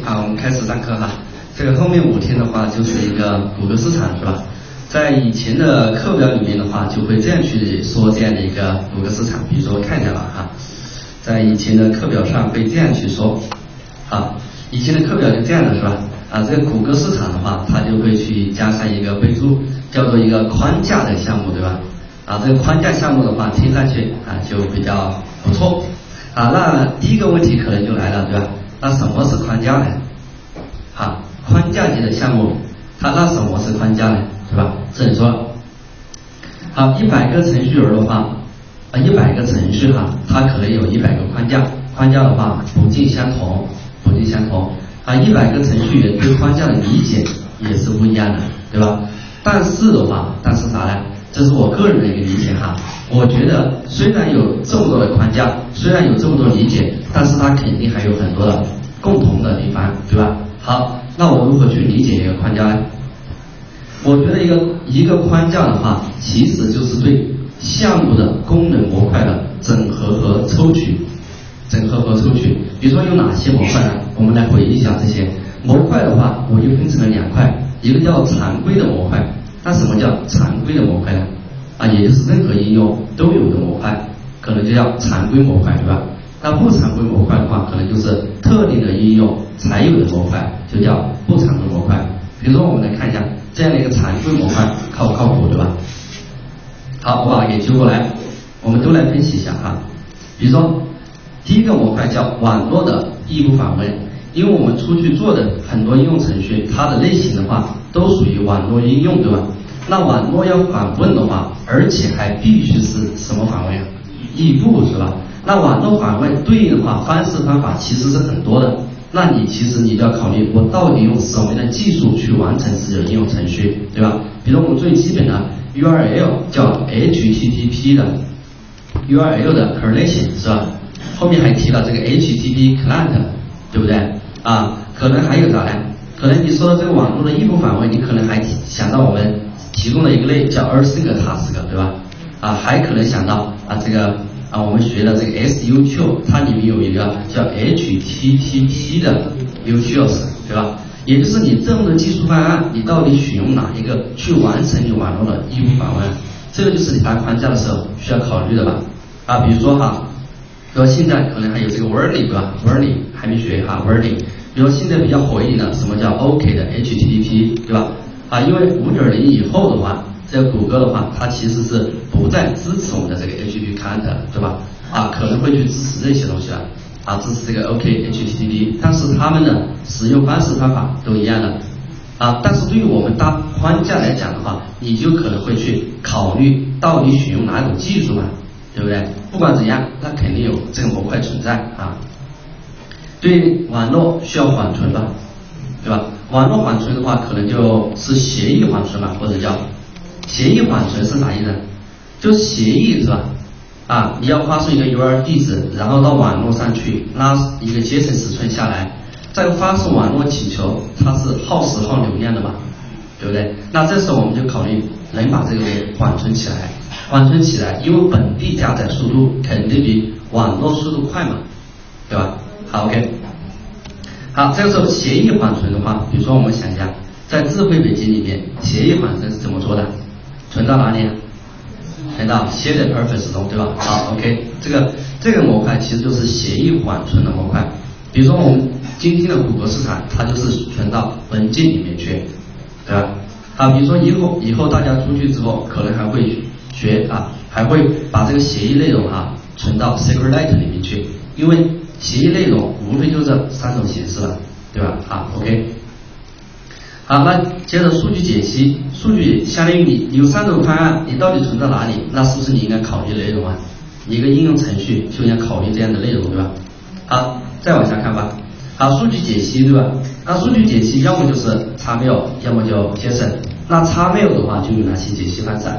好，我们开始上课哈。这个后面5天的话，就是一个谷歌市场是吧？在以前的课表里面的话，就会这样去说这样的一个谷歌市场。比如说看一下吧哈，在以前的课表上会这样去说。好，以前的课表就这样的是吧？这个谷歌市场的话，它就会去加上一个备注，叫做一个框架的项目，对吧？这个框架项目的话，听上去就比较不错。那第一个问题可能就来了，对吧？那什么是框架呢？框架级的项目，那什么是框架呢？是吧？这里说了。好，100个程序员的话，100个程序它可能有100个框架，框架的话不尽相同。100个程序员对框架的理解也是不一样的，对吧？但是啥呢？这是我个人的一个理解哈。我觉得虽然有这么多的框架，虽然有这么多理解，但是它肯定还有很多的共同的地方，对吧？好，那我如何去理解一个框架呢？我觉得一个框架的话，其实就是对项目的功能模块的整合和抽取。比如说有哪些模块呢？我们来回忆一下这些模块的话，我就分成了2块，一个叫常规的模块。那什么叫常规的模块呢？也就是任何应用都有的模块，可能就叫常规模块，对吧？那不常规模块的话，可能就是特定的应用才有的模块，就叫不常规模块。比如说我们来看一下这样的一个常规模块靠不靠谱，对吧？好，我把它给揪过来，我们都来分析一下哈。比如说第一个模块叫网络的异步访问，因为我们出去做的很多应用程序，它的类型的话都属于网络应用，对吧？那网络要访问的话，而且还必须是什么访问啊？异步是吧？那网络访问对应的话，方式方法其实是很多的。那其实你就要考虑，我到底用什么样的技术去完成自己的应用程序，对吧？比如我们最基本的 URL 叫 HTTP 的 URL 的 correlation 是吧？后面还提了这个 HTTP client， 对不对？可能还有啥呢？可能你说到这个网络的异步访问，你可能还想到我们提供了一个类叫 async task， 对吧？还可能想到我们学的这个 SUQ， 它里面有一个叫 HTTP 的 utils， 对吧？也就是你这么多技术方案，你到底选用哪一个去完成你网络的异步访问？这个就是你搭框架的时候需要考虑的吧？比如说现在可能还有这个 Wordly， 对吧 ？Wordly 还没学Wordly。比如现在比较火一点的，什么叫 OK 的 HTTP， 对吧？因为5.0以后的话，这个谷歌的话，它其实是不再支持我们的这个 HTTP client， 对吧？可能会去支持这些东西了，支持这个 OK HTTP， 但是它们的使用方式方法都一样的，但是对于我们搭框架来讲的话，你就可能会去考虑到底选用哪种技术嘛，对不对？不管怎样，它肯定有这个模块存在对于网络需要缓存吧，对吧？网络缓存的话，可能就是协议缓存吧，或者叫协议缓存是啥意思？就是协议是吧？你要发送一个 URL 地址，然后到网络上去拉一个 JSON 尺寸下来，再发送网络请求，它是耗时耗流量的嘛，对不对？那这时候我们就考虑能把这个给缓存起来，因为本地加载速度肯定比网络速度快嘛，对吧？好 ，OK。好，这个时候协议缓存的话，比如说我们想一下，在智慧北京里面，协议缓存是怎么做的？存到哪里？存到 shared purpose 中，对吧？好 ，OK。这个模块其实就是协议缓存的模块。比如说我们今天的谷歌市场，它就是存到文件里面去，对吧？比如说以后大家出去之后，可能还会学还会把这个协议内容存到 SQLite 里面去，因为协议内容无非就这3种形式了，对吧？OK。好，那接着数据解析，数据相当于你有3种方案，你到底存到哪里？那是不是你应该考虑内容啊？一个应用程序就应该考虑这样的内容，对吧？好，再往下看吧。好，数据解析，对吧？那数据解析要么就是 XML， 要么就 JSON。那 XML 的话就有哪些解析方式？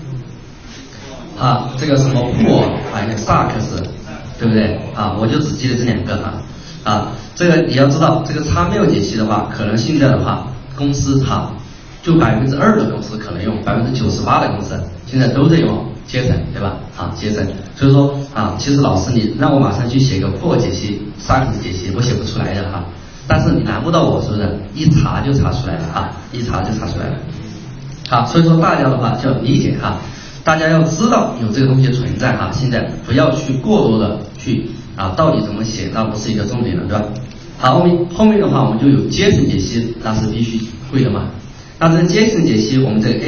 这个什么 pool， SACS， 对不对？我就只记得这2个这个你要知道，这个 XML 解析的话，可能现在的话，公司就2%的公司可能用，98%的公司现在都在用JSON，对吧？JSON，所以说其实老师你让我马上去写个 pool 解析、SACS 解析，我写不出来的但是你难不不到我，是不是一查就查出来了啊？一查就查出来了。好，所以说大家的话就要理解哈，大家要知道有这个东西存在哈，现在不要去过多的去到底怎么写，那不是一个重点了，对吧？好，后面的话我们就有阶层解析，那是必须会的嘛。那这个阶层解析，我们这个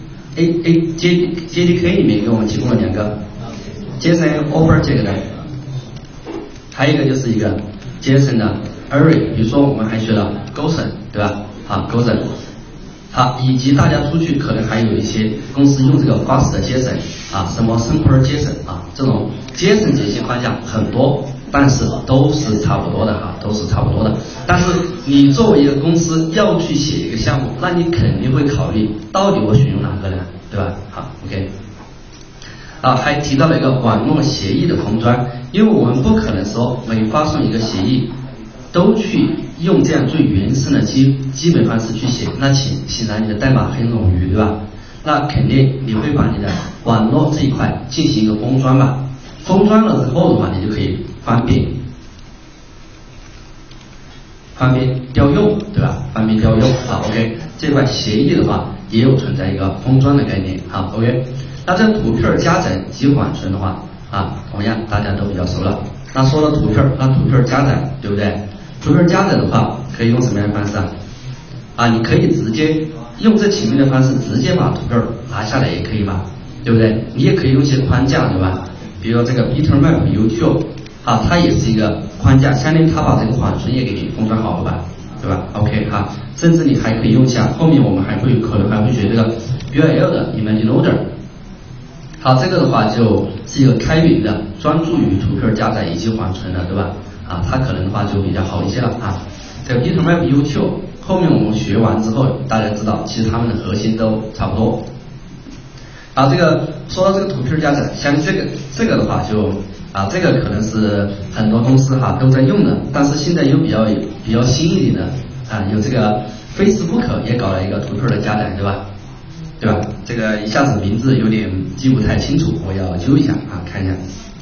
JDK 里面给我们提供了2个 JSON offer 这个的，还有一个就是一个 JSON 的 array， 比如说我们还学了 Goshen， 对吧？好 Goshen， 好，以及大家出去可能还有一些公司用这个 Fast 的 JSON 什么 Simple JSON 这种 JSON 解析框架很多。但是都是差不多的都是差不多的。但是你作为一个公司要去写一个项目，那你肯定会考虑到底我选用哪个呢，对吧？好 ，OK。还提到了一个网络协议的封装，因为我们不可能说每发送一个协议都去用这样最原生的基本方式去写，那显然你的代码很冗余，对吧？那肯定你会把你的网络这一块进行一个封装吧。封装了之后的话，你就可以方便调用，对吧？方便调用。好 ，OK。这块协议的话也有存在一个封装的概念。好 ，OK。那这图片加载及缓存的话同样大家都比较熟了。那说到图片，那图片加载，对不对？图片加载的话可以用什么样的方式你可以直接用这前面的方式直接把图片拿下来也可以吧，对不对？你也可以用一些框架，对吧？比如说这个 Bitmap U2 它也是一个框架，相当于它把这个缓存也给你封装好了吧，对吧 ？OK 甚至你还可以用一下，后面我们可能还会学这个 URL 的 Image Loader。好，这个的话就是一个开源的，专注于图片加载以及缓存的，对吧？它可能的话就比较好一些了这个 Bitmap U2 后面我们学完之后，大家知道其实它们的核心都差不多。这个说到这个图片加载，像这个的话就这个可能是很多公司都在用的，但是现在又比较新一点的有这个 Facebook 也搞了一个图片的加载，对吧？对吧？这个一下子名字有点记不太清楚，我要揪一下看一下。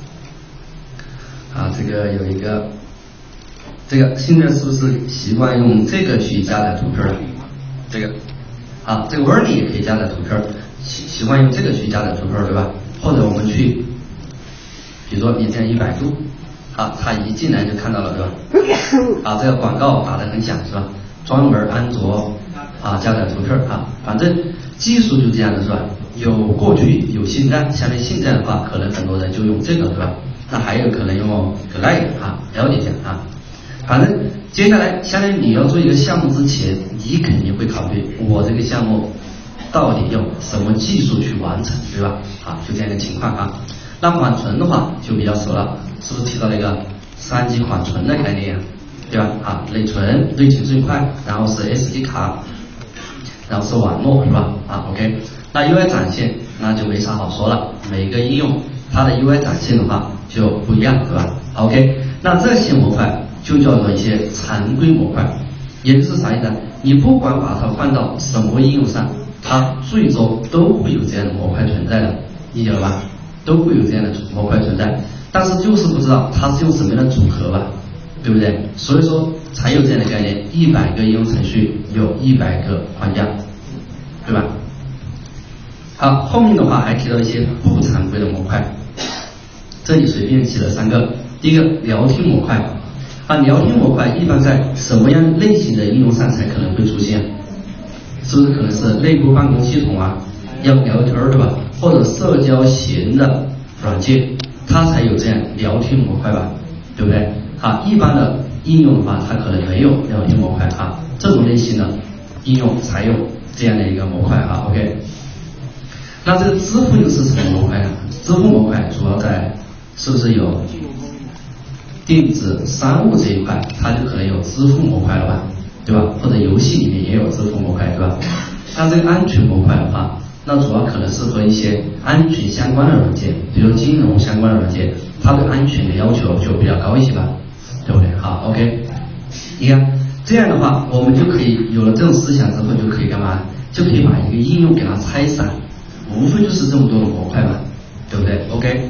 这个有一个，这个现在是不是习惯用这个去加载图片了？这个这个 Word 也可以加载图片。习惯用这个去加载图片，对吧？或者我们去，比如说你这样一百度，它一进来就看到了，对吧？这个广告打得很响，是吧？专门安卓加载图片反正技术就这样的，是吧？有过去有现在，相当于现在的话，可能很多人就用这个，对吧？那还有可能用 Glide 了解一下反正接下来相当于你要做一个项目之前，你肯定会考虑我这个项目到底用什么技术去完成，对吧？就这样的情况那缓存的话就比较熟了，是不是提到了一个3级缓存的概念对吧？内存、内存最快，然后是 SD 卡，然后是网络，是吧？OK。那 UI 展现那就没啥好说了，每个应用它的 UI 展现的话就不一样，对吧 ？OK。那这些模块就叫做一些常规模块，也就是啥意思？你不管把它放到什么应用上，它最终都会有这样的模块存在的，理解了吧？都会有这样的模块存在，但是就是不知道它是用什么样的组合吧，对不对？所以说才有这样的概念，100个应用程序有100个框架，对吧？好，后面的话还提到一些不常规的模块，这里随便写了3个。第一个聊天模块聊天模块一般在什么样类型的应用上才可能会出现？是不是可能是内部办公系统要聊天，对吧？或者社交型的软件，它才有这样聊天模块吧，对不对？一般的应用的话，它可能没有聊天模块这种类型的应用才有这样的一个模块OK。那这个支付又是什么模块呢？支付模块主要在是不是有电子商务这一块，它就可能有支付模块了吧，对吧？或者游戏里面也有支付模块，对吧？那这个安全模块的话，那主要可能是和一些安全相关的软件，比如金融相关的软件，它对安全的要求就比较高一些吧，对不对？好 ，OK。你看这样的话，我们就可以有了这种思想之后，就可以干嘛？就可以把一个应用给它拆散，无非就是这么多的模块嘛，对不对 ？OK。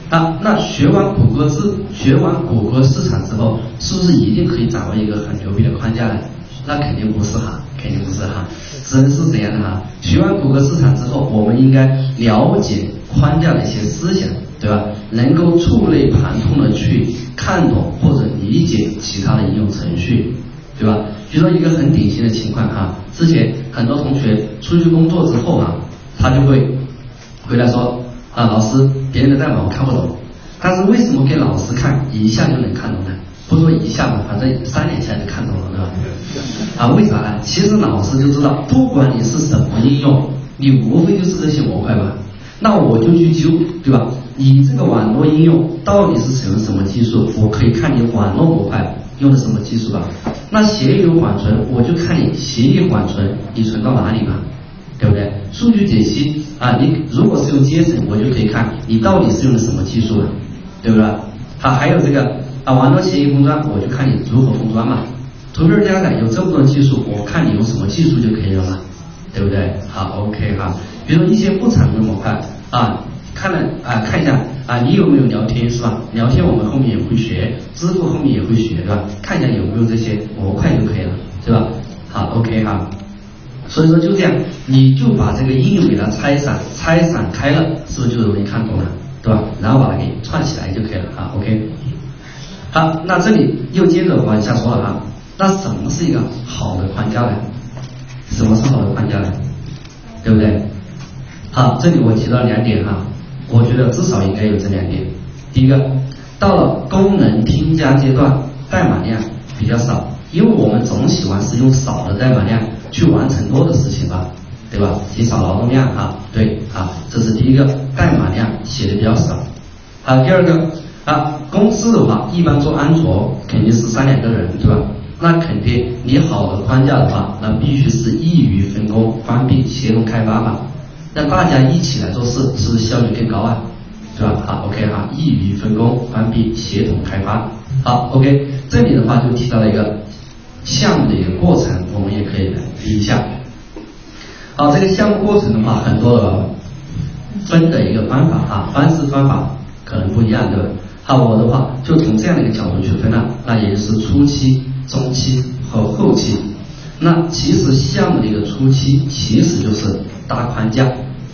那学完谷歌市场之后，是不是一定可以掌握一个很牛逼的框架呢？那肯定不是哈，真是这样的哈。学完谷歌市场之后，我们应该了解框架的一些思想，对吧？能够触类旁通的去看懂或者理解其他的应用程序，对吧？比如说一个很典型的情况哈，之前很多同学出去工作之后啊，他就会回来说老师，别人的代码我看不懂，但是为什么给老师看一下就能看懂呢？不说一下吧，反正3连下就看懂了，对吧？为啥呢？其实老师就知道，不管你是什么应用，你无非就是这些模块吧。那我就去揪，对吧？你这个网络应用到底是使用什么技术？我可以看你网络模块用的什么技术吧。那协议缓存，我就看你协议缓存你存到哪里吧，对不对？数据解析你如果是用 JSON， 我就可以看你到底是用的什么技术了，对不对？还有这个网络协议封装，我就看你如何封装嘛。图片加载有这么多技术，我看你用什么技术就可以了嘛，对不对？好 ，OK 哈。比如说一些不常用的模块看一下你有没有聊天是吧？聊天我们后面也会学，支付后面也会学，对吧？看一下有没有这些模块就可以了，对吧？好 ，OK 哈。所以说就这样，你就把这个应用给它拆散开了，是不是就容易看懂了，对吧？然后把它给串起来就可以了，OK。好，那这里又接着往下说了那什么是一个好的框架呢？什么是好的框架呢？对不对？好，这里我提到2点我觉得至少应该有这2点。第一个，到了功能添加阶段，代码量比较少，因为我们总喜欢是用少的代码量去完成多的事情吧，对吧？减少劳动量对这是第一个，代码量写的比较少。第二个公司的话，一般做安卓肯定是3-2个人，对吧？那肯定你好的框架的话，那必须是易于分工、方便协同开发嘛。那大家一起来做事，是不是效率更高对吧？OK 易于分工、方便协同开发。好 ，OK， 这里的话就提到了一个项目的一个过程，我们也可以来提一下。这个项目过程的话，很多的分的一个方法方法可能不一样，对吧？我的话就从这样的一个角度去分了，那也就是初期、中期和后期。那其实项目的一个初期其实就是大框架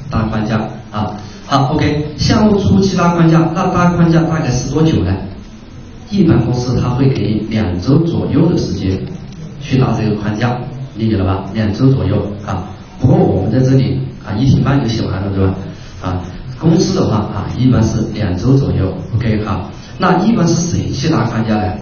好 OK， 项目初期大框架，那大框架大概是多久呢？一般公司它会给你2周左右的时间去搭这个框架，理解了吧？2周左右不过我们在这里1天半就写完了，对吧？公司的话一般是2周左右 ，OK 那一般是谁去搭框架呢？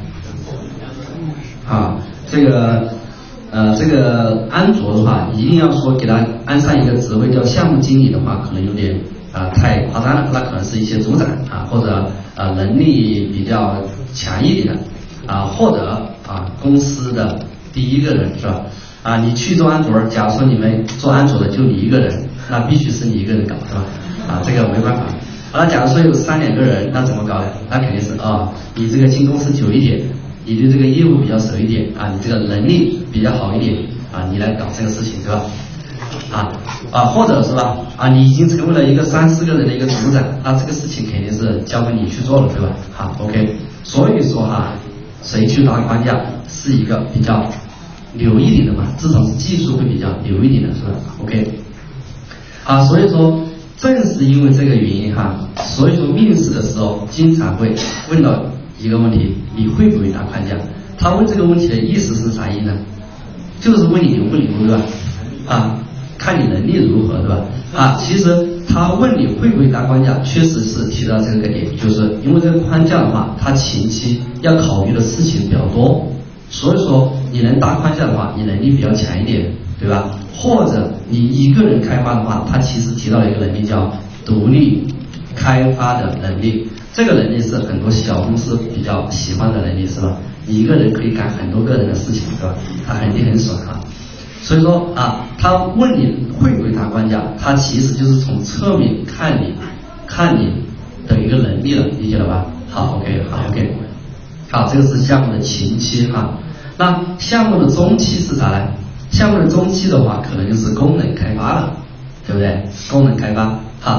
这个安卓的话，一定要说给它安上一个职位叫项目经理的话，可能有点太夸张了，那可能是一些组长或者能力比较强一点的或者公司的第一个人是吧？你去做安卓，假如说你们做安卓的就你一个人，那必须是你一个人搞是吧？这个没办法。那假如说有3-2个人，那怎么搞呢？那肯定是你这个进公司久一点，你对这个业务比较熟一点你这个能力比较好一点你来搞这个事情，对吧？或者是吧你已经成为了一个3-4个人的一个组长，那这个事情肯定是交给你去做了，对吧？OK， 所以说谁去搭框架是一个比较牛一点的嘛，至少是技术会比较牛一点的，是吧 ？OK， 所以说正是因为这个原因所以说面试的时候经常会问到一个问题，你会不会搭框架？他问这个问题的意思是啥意思呢？就是问你牛不牛，对吧？看你能力如何，对吧？其实他问你会不会搭框架，确实是提到这个点，就是因为这个框架的话，它前期要考虑的事情比较多，所以说你能搭框架的话，你能力比较强一点，对吧？或者你一个人开发的话，它其实提到了一个能力叫独立开发的能力，这个能力是很多小公司比较喜欢的能力，是吧？你一个人可以干很多个人的事情，对吧？他肯定很爽所以说他问你会不会搭框架，他其实就是从侧面看你的一个能力了，理解了吧？好 OK， 这个是项目的前期那项目的中期是啥呢？项目的中期的话，可能就是功能开发了，对不对？功能开发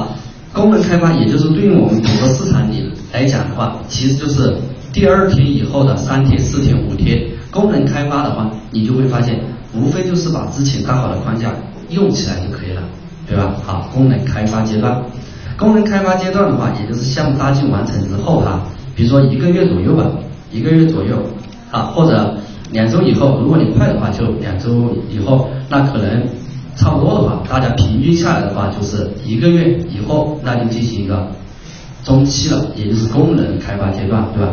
功能开发也就是对于我们谷歌市场里来讲的话，其实就是第2天以后的3天、4天、5天。功能开发的话，你就会发现，无非就是把之前搭好的框架用起来就可以了，对吧？好，功能开发阶段。功能开发阶段的话，也就是项目搭建完成之后比如说1个月左右吧，1个月左右或者2周以后，如果你快的话就2周以后，那可能差不多的话，大家平均下来的话就是1个月以后，那就进行一个中期了，也就是功能开发阶段，对吧？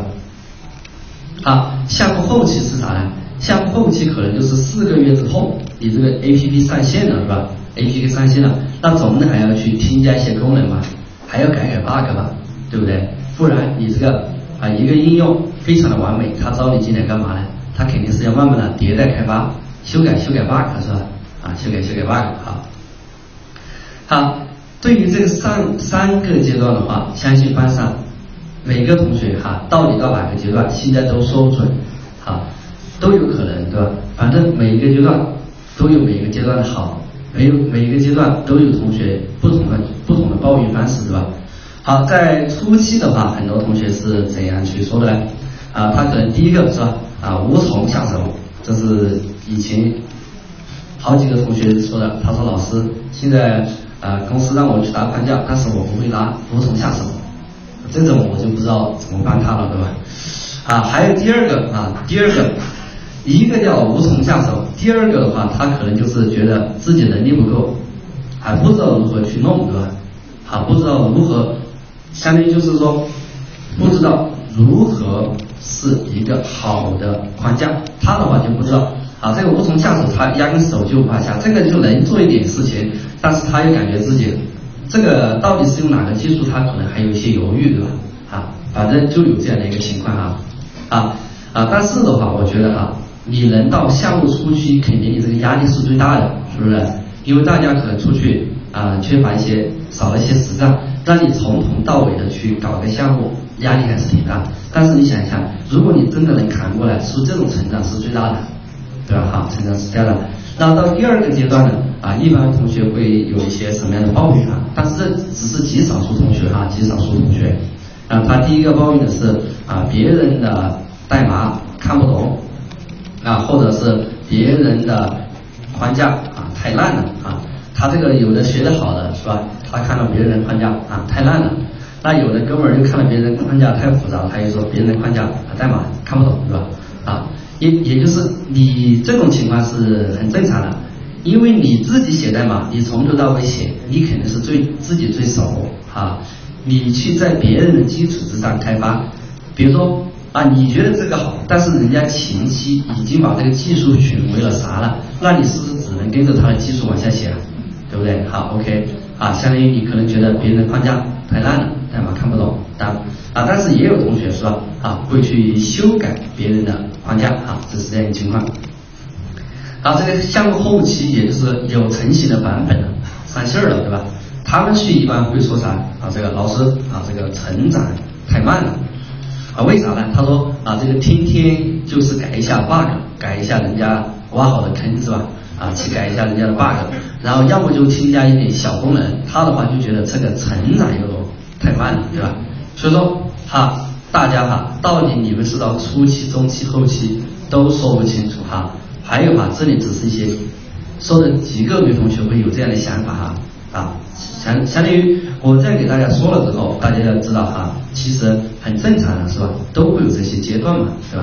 项目后期是啥呢？项目后期可能就是4个月之后，你这个 APP 上线了，是吧 ？APP 上线了，那总的还要去添加一些功能嘛，还要改 bug 吧，对不对？不然你这个一个应用非常的完美，它招你进来干嘛呢？它肯定是要慢慢的迭代开发，修改 bug 是吧？修改 bug 好，对于这个三个阶段的话，相信班上每个同学到底到哪个阶段，现在都说不准都有可能，对吧？反正每一个阶段都有每一个阶段的好，每一个阶段都有同学不同的抱怨方式，对吧？好，在初期的话，很多同学是怎样去说的呢？他可能第一个是吧？无从下手，这是以前好几个同学说的。他说老师，现在公司让我去搭框架，但是我不会搭，无从下手。这种我就不知道怎么帮他了，对吧？还有第二个，一个叫无从下手，第二个的话，他可能就是觉得自己能力不够，还不知道如何去弄，对吧？不知道如何，相当于就是说，不知道如何是一个好的框架，他的话就不知道。这个无从下手，他压根手就不怕下，这个就能做一点事情，但是他又感觉自己这个到底是用哪个技术，他可能还有一些犹豫，对吧？反正就有这样的一个情况但是的话，我觉得你能到项目初期，肯定你这个压力是最大的，是不是？因为大家可能出去缺乏少了一些实战，让你从头到尾的去搞个项目，压力还是挺大。但是你想一想，如果你真的能扛过来，是这种成长是最大的，对吧？成长是最大的。那到第二个阶段呢？一般同学会有一些什么样的抱怨但是这只是极少数同学他第一个抱怨的是别人的代码看不懂或者是别人的框架太烂了他这个有的学得好的是吧？他看到别人的框架太烂了，那有的哥们儿又看到别人的框架太复杂，他又说别人的框架代码看不懂，是吧？也就是你这种情况是很正常的，因为你自己写代码，你从头到尾写，你肯定是自己最熟你去在别人的基础之上开发，比如说你觉得这个好，但是人家前期已经把这个技术选为了啥了，那你是不是只能跟着他的技术往下写对不对？好 ，OK 相当于你可能觉得别人的框架太烂了，代码看不懂但是也有同学是吧会去修改别人的框架这是这样一个情况。这个项目后期也就是有成型的版本了，上线了，对吧？他们去一般会说啥这个老师这个成长太慢了为啥呢？他说这个天天就是改一下 bug， 改一下人家挖好的坑，是吧？去改一下人家的 bug， 然后要么就添加一点小功能，他的话就觉得这个成长又太慢了，对吧？所以说大家到底你们是到初期、中期、后期都说不清楚还有这里只是一些说的几个女同学会有这样的想法相当于我在给大家说了之后，大家要知道其实很正常的，是吧？都会有这些阶段嘛，是吧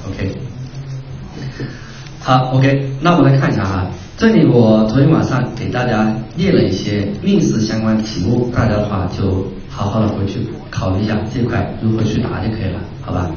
？OK， 那我们来看一下这里我昨天晚上给大家列了一些面试相关题目，大家的话就好好的回去考虑一下这块如何去答就可以了，好吧？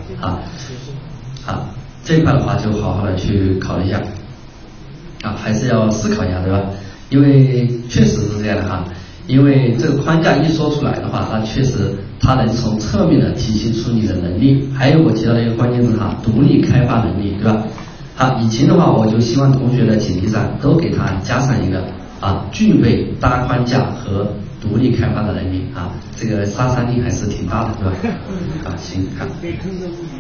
这一块的话就好好的去考虑一下还是要思考一下，对吧？因为确实是这样的因为这个框架一说出来的话，它确实它能从侧面的体现出你的能力，还有我提到的一个关键字独立开发能力，对吧？以前的话我就希望同学的简历上都给他加上一个具备搭框架和独立开发的能力这个杀伤力还是挺大的，对吧？行